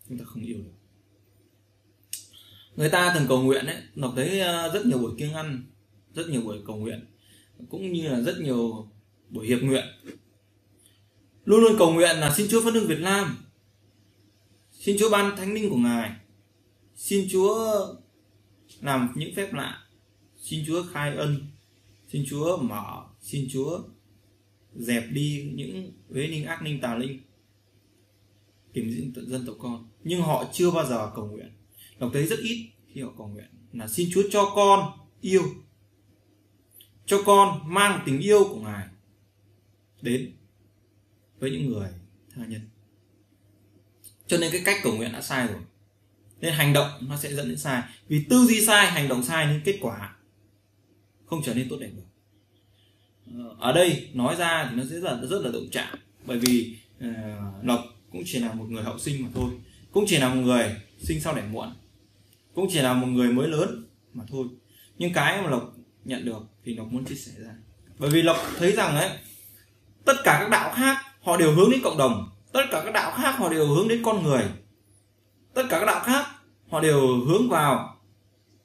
Người ta thường cầu nguyện ấy, Ngọc thấy rất nhiều buổi kiêng ăn, rất nhiều buổi cầu nguyện, cũng như là rất nhiều buổi hiệp nguyện. Luôn luôn cầu nguyện là xin Chúa phấn hưng Việt Nam, xin Chúa ban thánh linh của Ngài, xin Chúa làm những phép lạ, xin Chúa khai ân, xin Chúa mở, xin Chúa dẹp đi những uế linh, ác linh, tà linh, kiểm diện dân tộc con. Nhưng họ chưa bao giờ cầu nguyện. Đọc thấy rất ít khi họ cầu nguyện là xin Chúa cho con yêu, cho con mang tình yêu của Ngài đến với những người tha nhân. Cho nên cái cách cầu nguyện đã sai rồi, nên hành động nó sẽ dẫn đến sai. Vì tư duy sai, hành động sai, nên kết quả không trở nên tốt đẹp được. Ở đây nói ra thì nó sẽ rất là động chạm, bởi vì Lộc cũng chỉ là một người hậu sinh mà thôi, cũng chỉ là một người sinh sau đẻ muộn, cũng chỉ là một người mới lớn mà thôi. Nhưng cái mà Lộc nhận được thì Lộc muốn chia sẻ ra, bởi vì Lộc thấy rằng ấy, tất cả các đạo khác họ đều hướng đến cộng đồng, tất cả các đạo khác họ đều hướng đến con người, tất cả các đạo khác họ đều hướng vào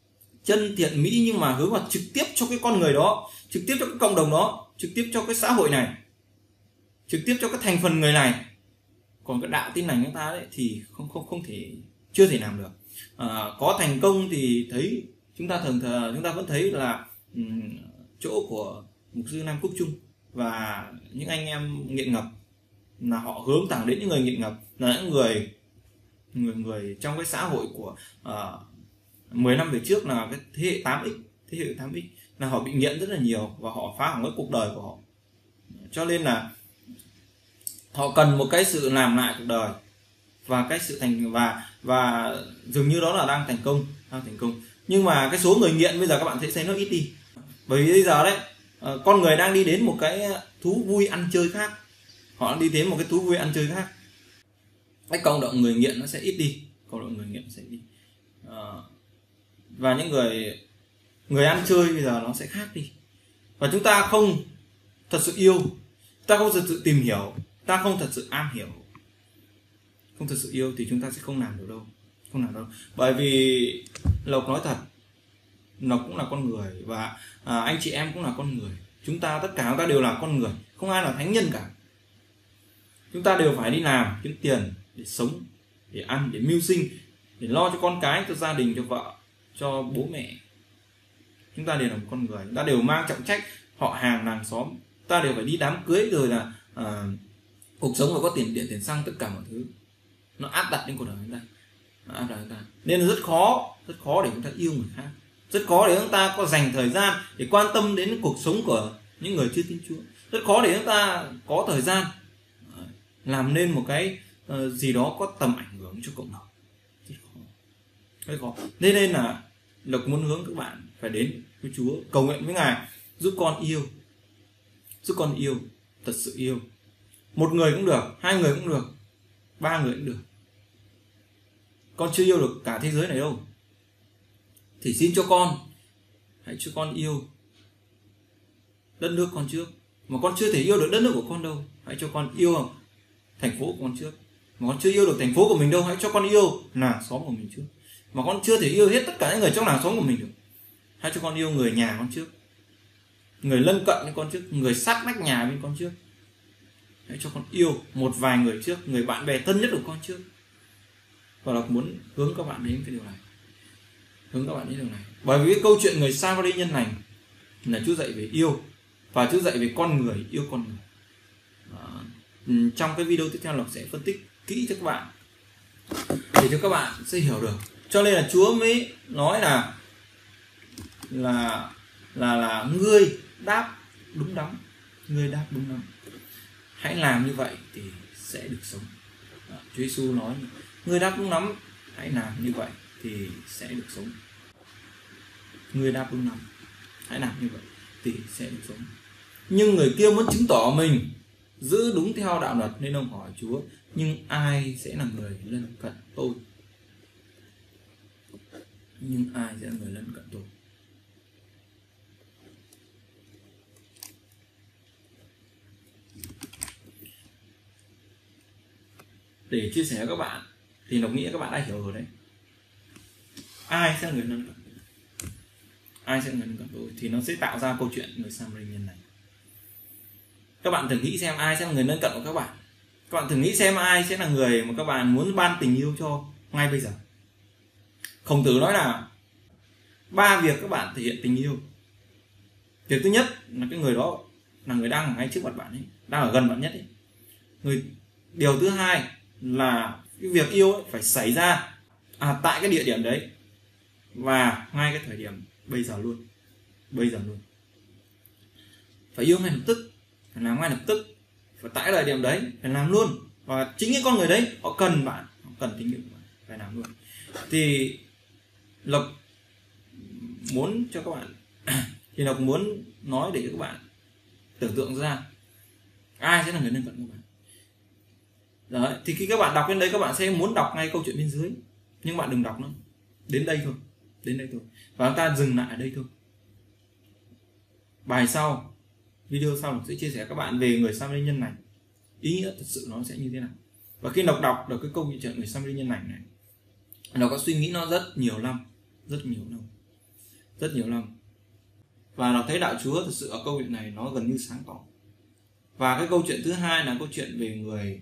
chân thiện mỹ, nhưng mà hướng vào trực tiếp cho cái con người đó, trực tiếp cho cái cộng đồng đó, trực tiếp cho cái xã hội này, trực tiếp cho cái thành phần người này. Còn cái đạo tin lành chúng ta đấy thì không thể, chưa thể làm được. Có thành công thì thấy chúng ta vẫn thấy là chỗ của mục sư Nam Quốc Trung và những anh em nghiện ngập là họ hướng thẳng đến những người nghiện ngập, là những người trong cái xã hội của 10 năm về trước, là cái thế hệ 8X là họ bị nghiện rất là nhiều và họ phá hỏng cái cuộc đời của họ. Cho nên là họ cần một cái sự làm lại cuộc đời và cái sự và dường như đó là đang thành công. Nhưng mà cái số người nghiện bây giờ các bạn thấy nó ít đi, bởi vì bây giờ đấy con người đang đi đến một cái thú vui ăn chơi khác, họ đang đi đến một cái thú vui ăn chơi khác. Cái cộng đồng người nghiện nó sẽ ít đi, và những người ăn chơi bây giờ nó sẽ khác đi. Và chúng ta không thật sự yêu, ta không thật sự tìm hiểu, ta không thật sự am hiểu, không thật sự yêu thì chúng ta sẽ không làm được đâu. Bởi vì Lộc nói thật, Lộc cũng là con người và anh chị em cũng là con người. Tất cả chúng ta đều là con người, không ai là thánh nhân cả. Chúng ta đều phải đi làm kiếm tiền để sống, để ăn, để mưu sinh, để lo cho con cái, cho gia đình, cho vợ, cho bố mẹ. Chúng ta đều là một con người, chúng ta đều mang trọng trách họ hàng làng xóm, ta đều phải đi đám cưới, rồi là cuộc sống phải có tiền xăng, tất cả mọi thứ nó áp đặt lên cuộc đời chúng ta. Nên là rất khó để chúng ta yêu người khác, rất khó để chúng ta có dành thời gian để quan tâm đến cuộc sống của những người chưa tin Chúa, rất khó để chúng ta có thời gian làm nên một cái gì đó có tầm ảnh hưởng cho cộng đồng. Rất khó. Nên là Lộc muốn hướng các bạn phải đến với Chúa, cầu nguyện với Ngài giúp con yêu, thật sự yêu. Một người cũng được, 2 người cũng được, 3 người cũng được. Con chưa yêu được cả thế giới này đâu, thì xin cho con, hãy cho con yêu đất nước con trước. Mà con chưa thể yêu được đất nước của con đâu, hãy cho con yêu thành phố của con trước. Mà con chưa yêu được thành phố của mình đâu, hãy cho con yêu làng xóm của mình trước. Mà con chưa thể yêu hết tất cả những người trong làng xóm của mình được, hãy cho con yêu người nhà con trước, người lân cận với con trước, người sát vách nhà bên con trước. Hãy cho con yêu một vài người trước, người bạn bè thân nhất của con trước. Và Lộc muốn hướng các bạn đến cái điều này. Bởi vì cái câu chuyện người Samari nhân lành là Chúa dạy về yêu, và Chúa dạy về con người, yêu con người. Trong cái video tiếp theo Lộc sẽ phân tích kỹ cho các bạn để cho các bạn sẽ hiểu được. Cho nên là Chúa mới nói là ngươi đáp đúng đắn, hãy làm như vậy thì sẽ được sống. Chúa Giêsu nói ngươi đáp đúng lắm, hãy làm như vậy thì sẽ được sống. Ngươi đáp đúng lắm, hãy làm như vậy thì sẽ được sống. Nhưng người kia muốn chứng tỏ mình giữ đúng theo đạo luật, nên ông hỏi Chúa, nhưng ai sẽ là người lân cận tôi? Để chia sẻ với các bạn thì Lộc nghĩ các bạn đã hiểu rồi đấy. Ai sẽ là người lân cận tôi thì nó sẽ tạo ra câu chuyện người Samari nhân này. Các bạn thử nghĩ xem ai sẽ là người lân cận của các bạn. Các bạn thử nghĩ xem ai sẽ là người mà các bạn muốn ban tình yêu cho ngay bây giờ. Khổng Tử nói là 3 việc các bạn thể hiện tình yêu. Việc thứ nhất là cái người đó là người đang ở ngay trước mặt bạn ấy, đang ở gần bạn nhất ấy. Điều thứ hai là cái việc yêu ấy phải xảy ra tại cái địa điểm đấy và ngay cái thời điểm bây giờ luôn. Phải yêu ngay lập tức, phải làm ngay lập tức, phải tại thời điểm đấy phải làm luôn. Và chính cái con người đấy họ cần bạn, họ cần tình yêu của bạn, phải làm luôn. Thì Lộc muốn cho các bạn thì Lộc muốn nói để cho các bạn tưởng tượng ra ai sẽ là người lân cận của bạn. Đấy, thì khi các bạn đọc đến đây các bạn sẽ muốn đọc ngay câu chuyện bên dưới, nhưng bạn đừng đọc nữa, đến đây thôi, và chúng ta dừng lại ở đây thôi. Bài sau, video sau Lộc sẽ chia sẻ các bạn về người Samari nhân lành, ý nghĩa thật sự nó sẽ như thế nào. Và khi Lộc đọc được cái câu chuyện người Samari nhân lành này, Lộc có suy nghĩ nó rất nhiều năm. rất nhiều năm. Và nó thấy đạo Chúa thật sự ở câu chuyện này nó gần như sáng tỏ. Và cái câu chuyện thứ hai là câu chuyện về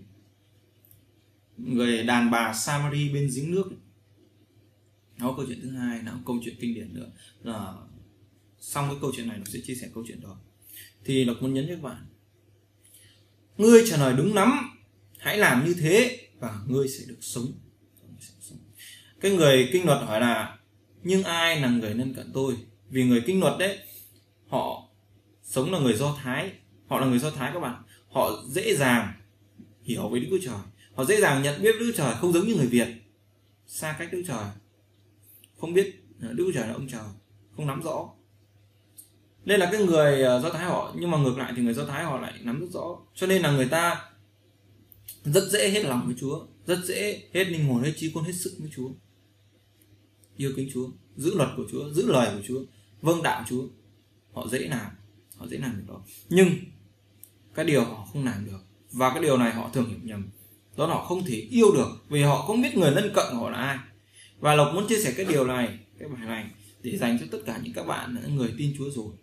người đàn bà Samari bên giếng nước. Nó câu chuyện thứ hai là câu chuyện kinh điển nữa. Là xong cái câu chuyện này nó sẽ chia sẻ câu chuyện đó. Thì Lộc muốn nhấn cho các bạn, ngươi trả lời đúng lắm, hãy làm như thế và ngươi sẽ được sống. Cái người kinh luật hỏi là, nhưng ai là người lân cận tôi? Vì người kinh luật đấy, họ sống là người Do Thái. Họ là người Do Thái các bạn. Họ dễ dàng hiểu về Đức Chúa Trời, họ dễ dàng nhận biết Đức Chúa Trời, không giống như người Việt xa cách Đức Chúa Trời, không biết Đức Chúa Trời là ông trời, không nắm rõ. Nên là cái người Do Thái họ, nhưng mà ngược lại thì người Do Thái họ lại nắm rất rõ. Cho nên là người ta rất dễ hết lòng với Chúa, rất dễ hết linh hồn, hết trí khôn, hết sức với Chúa, yêu kính Chúa, giữ luật của Chúa, giữ lời của Chúa, vâng đạo Chúa. Họ dễ làm được đó. Nhưng cái điều họ không làm được, và cái điều này họ thường hiểu nhầm, đó là họ không thể yêu được vì họ không biết người lân cận của họ là ai. Và Lộc muốn chia sẻ cái điều này, cái bài này để dành cho tất cả những các bạn là người tin Chúa rồi,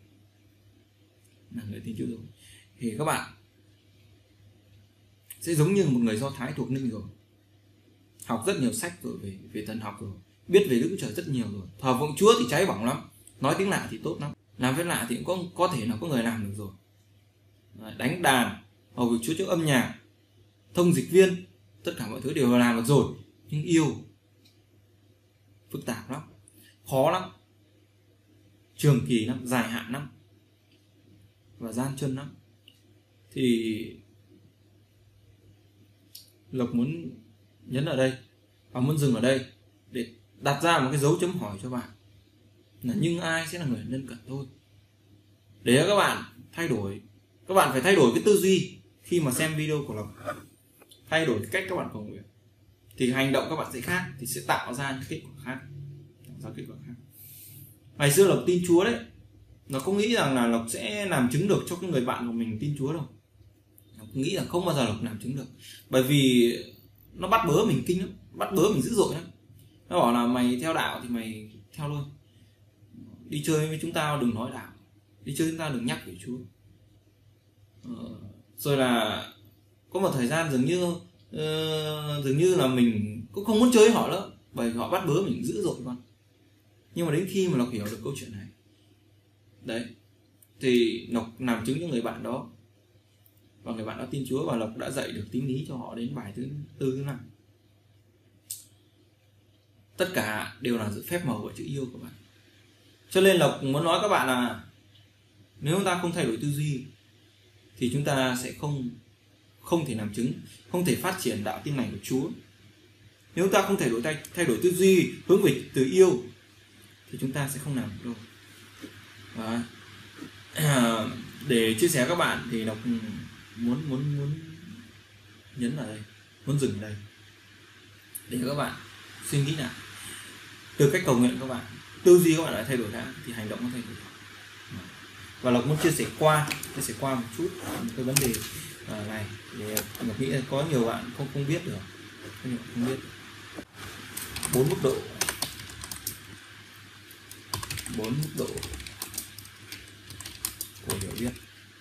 thì các bạn sẽ giống như một người Do Thái thuộc linh rồi, học rất nhiều sách rồi về thần học rồi, biết về Đức Chúa Trời rất nhiều rồi, thờ phượng Chúa thì cháy bỏng lắm, nói tiếng lạ thì tốt lắm, làm phép lạ thì cũng có thể là có người làm được rồi, đánh đàn, hầu việc Chúa trước âm nhạc, thông dịch viên, tất cả mọi thứ đều làm được rồi. Nhưng yêu phức tạp lắm, khó lắm, trường kỳ lắm, dài hạn lắm, và gian chân lắm. Thì Lộc muốn nhấn ở đây và muốn dừng ở đây để đặt ra một cái dấu chấm hỏi cho bạn là, nhưng ai sẽ là người lân cận tôi? Để các bạn thay đổi, các bạn phải thay đổi cái tư duy khi mà xem video của Lộc, thay đổi cách các bạn cầu nguyện thì hành động các bạn sẽ khác, thì sẽ tạo ra những kết quả khác. Ngày xưa Lộc tin Chúa đấy, nó không nghĩ rằng là Lộc sẽ làm chứng được cho cái người bạn của mình tin Chúa đâu. Lộc nghĩ là không bao giờ Lộc làm chứng được, bởi vì nó bắt bớ mình kinh lắm, bắt bớ mình dữ dội lắm. Nó bảo là mày theo đạo thì mày theo luôn, đi chơi với chúng ta đừng nói đạo, đi chơi chúng ta đừng nhắc về Chúa. Rồi là có một thời gian dường như là mình cũng không muốn chơi với họ nữa, bởi vì họ bắt bớ mình dữ dội con. Nhưng mà đến khi mà Lộc hiểu được câu chuyện này đấy, thì Lộc làm chứng cho người bạn đó, và người bạn đó tin Chúa, và Lộc đã dạy được tín lý cho họ đến bài thứ 4, thứ 5. Tất cả đều là sự phép màu của chữ yêu các bạn. Cho nên Lộc muốn nói các bạn là, nếu chúng ta không thay đổi tư duy thì chúng ta sẽ không thể làm chứng, không thể phát triển đạo tin lành của Chúa. Nếu chúng ta không thể thay đổi tư duy hướng về từ yêu thì chúng ta sẽ không làm được đâu. Và để chia sẻ với các bạn thì Lộc muốn nhấn ở đây, muốn dừng ở đây để các bạn suy nghĩ lại. Từ cách cầu nguyện các bạn, tư duy các bạn đã thay đổi đã thì hành động nó thay đổi. Và Lộc muốn chia sẻ qua một chút cái vấn đề này để Lộc nghĩ là có nhiều bạn không biết được, không biết 4 mức độ của hiểu biết.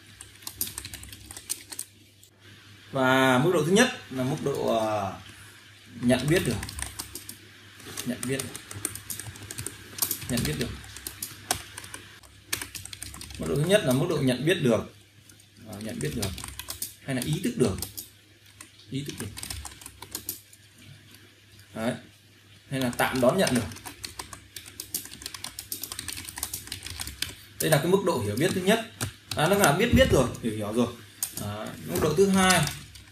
Và mức độ thứ nhất là mức độ nhận biết được. Mức độ thứ nhất là mức độ nhận biết được, hay là ý thức được. Đấy. Hay là tạm đón nhận được. Đây là cái mức độ hiểu biết thứ nhất. Nó là biết rồi, hiểu rồi. Mức độ thứ hai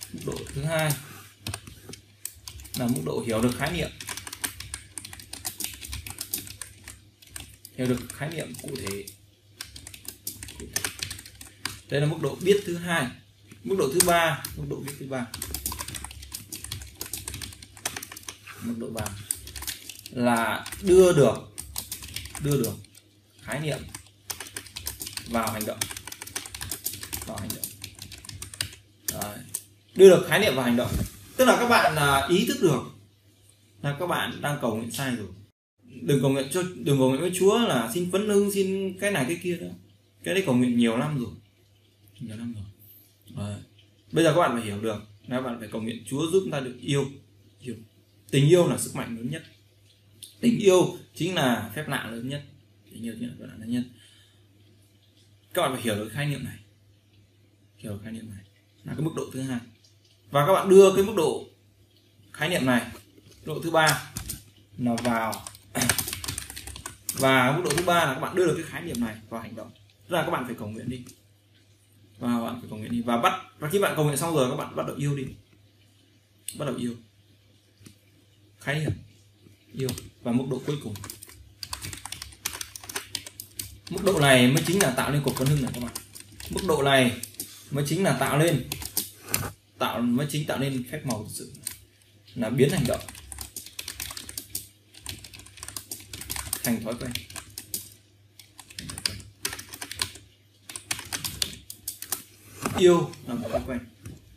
là mức độ hiểu được khái niệm. Hiểu được khái niệm cụ thể. Đây là mức độ biết thứ hai. Mức độ thứ ba, mức độ biết thứ ba. Mức độ 3 là đưa được khái niệm vào hành động. Đấy. Đưa được khái niệm vào hành động, tức là các bạn ý thức được là các bạn đang cầu nguyện sai rồi. đừng cầu nguyện với Chúa là xin phấn hưng, xin cái này cái kia đó. Cái đấy cầu nguyện nhiều lắm rồi. Đấy. Bây giờ các bạn phải hiểu được, các bạn phải cầu nguyện Chúa giúp chúng ta được yêu. Tình yêu là sức mạnh lớn nhất. Tình yêu chính là phép lạ lớn nhất. Tình yêu chính là phép lạ lớn nhất. Các bạn phải hiểu được khái niệm này. Là cái mức độ thứ hai. Và các bạn đưa cái mức độ khái niệm này, mức độ thứ ba là vào. Và mức độ thứ ba là các bạn đưa được cái khái niệm này vào hành động. Tức là các bạn phải cầu nguyện đi. Và khi bạn cầu nguyện xong rồi, các bạn bắt đầu yêu đi. Bắt đầu yêu. Khái niệm yêu. Và mức độ cuối cùng, mức độ này mới chính là tạo nên cuộc phấn hưng này các bạn. Mức độ này mới chính là tạo nên phép màu thực sự, là biến hành động thành thói quen. Yêu là một thói quen.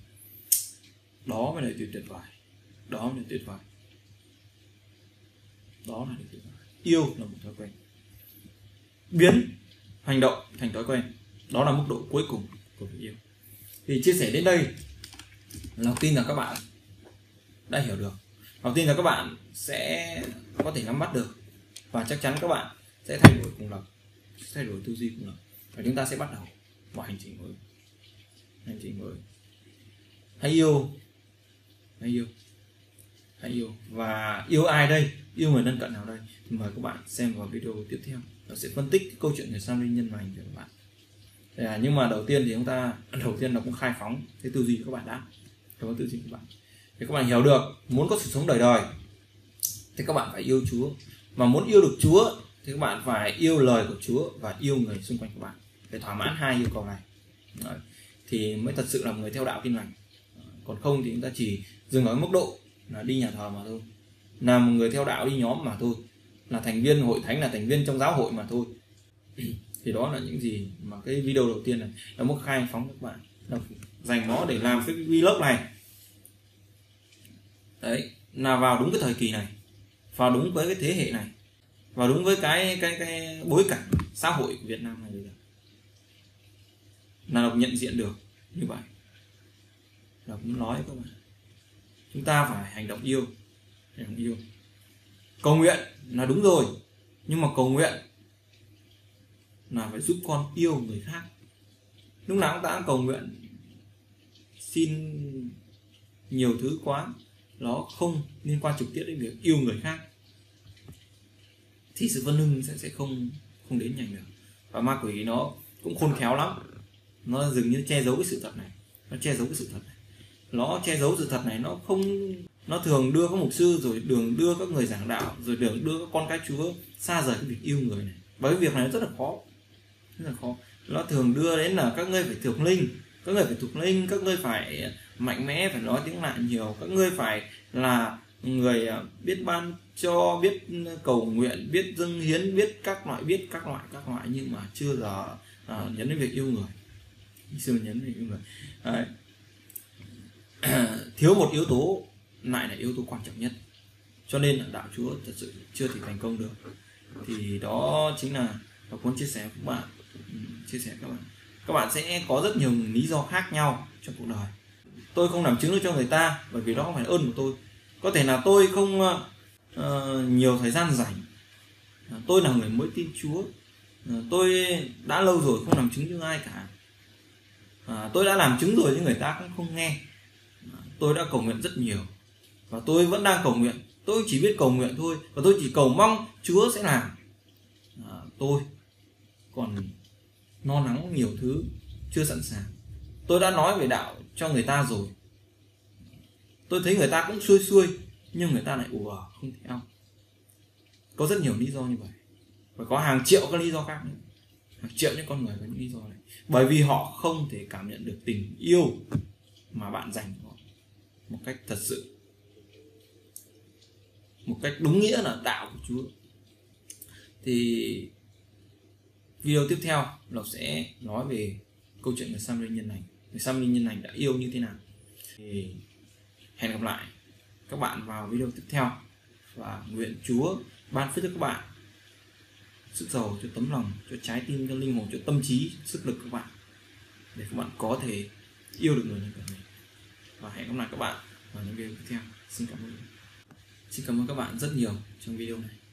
Đó mới là điều tuyệt vời. Yêu là một thói quen. Biến hành động thành thói quen. Đó là mức độ cuối cùng của việc yêu. Thì chia sẻ đến đây, lòng tin là các bạn đã hiểu được. Lòng tin là các bạn sẽ có thể nắm bắt được. Và chắc chắn các bạn sẽ thay đổi cùng lòng, thay đổi tư duy cùng lòng. Và chúng ta sẽ bắt đầu một hành trình mới. Hãy yêu. Và yêu ai đây? Yêu người lân cận nào đây? Thì mời các bạn xem vào video tiếp theo. Nó sẽ phân tích cái câu chuyện người Samaritan và hành của các bạn. Nhưng mà đầu tiên nó cũng khai phóng cái tư duy của các bạn đã. Để các bạn hiểu được, muốn có sự sống đời đời thì các bạn phải yêu Chúa. Mà muốn yêu được Chúa thì các bạn phải yêu lời của Chúa và yêu người xung quanh của bạn. Để thỏa mãn hai yêu cầu này. Đấy. Thì mới thật sự là một người theo đạo tin lành. Còn không thì chúng ta chỉ dừng ở mức độ là đi nhà thờ mà thôi, là một người theo đạo đi nhóm mà thôi, là thành viên hội thánh, là thành viên trong giáo hội mà thôi. Thì đó là những gì mà cái video đầu tiên này nó muốn khai phóng các bạn, là dành nó để làm cái vlog này. Đấy, là vào đúng cái thời kỳ này, vào đúng với cái thế hệ này, vào đúng với cái bối cảnh xã hội của Việt Nam này bây giờ, là nhận diện được như vậy. Là muốn nói các bạn, chúng ta phải hành động yêu. Cầu nguyện là đúng rồi, nhưng mà cầu nguyện là phải giúp con yêu người khác. Lúc nào chúng ta cầu nguyện xin nhiều thứ quá, nó không liên quan trực tiếp đến việc yêu người khác, thì sự vân hưng sẽ không đến nhanh được. Và ma quỷ nó cũng khôn khéo lắm, nó dường như che giấu cái sự thật này. Nó che giấu sự thật này, nó thường đưa các mục sư, rồi đường đưa các người giảng đạo, rồi đường đưa các con cái Chúa xa rời cái việc yêu người này. Bởi cái việc này rất là khó. Nó thường đưa đến là các ngươi phải thuộc linh, các ngươi phải mạnh mẽ, phải nói tiếng lạ nhiều, các ngươi phải là người biết ban cho, biết cầu nguyện, biết dâng hiến, biết các loại, nhưng mà chưa giờ nhấn đến việc yêu người. Đấy. Thiếu một yếu tố lại là yếu tố quan trọng nhất, cho nên là đạo Chúa thật sự chưa thể thành công được. Thì đó chính là tôi muốn chia sẻ với các bạn. Các bạn sẽ có rất nhiều lý do khác nhau trong cuộc đời. Tôi không làm chứng được cho người ta, bởi vì đó không phải ơn của tôi. Có thể là tôi không nhiều thời gian rảnh, tôi là người mới tin Chúa, tôi đã lâu rồi không làm chứng cho ai cả, tôi đã làm chứng rồi nhưng người ta cũng không nghe. Tôi đã cầu nguyện rất nhiều và tôi vẫn đang cầu nguyện. Tôi chỉ biết cầu nguyện thôi, và tôi chỉ cầu mong Chúa sẽ làm. Tôi còn lo lắng nhiều thứ, chưa sẵn sàng. Tôi đã nói về đạo cho người ta rồi, tôi thấy người ta cũng xuôi nhưng người ta lại không theo. Có rất nhiều lý do như vậy, và có hàng triệu các lý do khác nữa. Hàng triệu những con người có những lý do này, bởi vì họ không thể cảm nhận được tình yêu mà bạn dành cho họ một cách thật sự, một cách đúng nghĩa là đạo của Chúa. Thì video tiếp theo Lộc sẽ nói về câu chuyện người Samaritan này. Người Samaritan này đã yêu như thế nào. Thì hẹn gặp lại các bạn vào video tiếp theo, và nguyện Chúa ban phước cho các bạn sức giàu, cho tấm lòng, cho trái tim, cho linh hồn, cho tâm trí, sức lực các bạn, để các bạn có thể yêu được người của mình. Và hẹn gặp lại các bạn vào những video tiếp theo. Xin cảm ơn các bạn rất nhiều trong video này.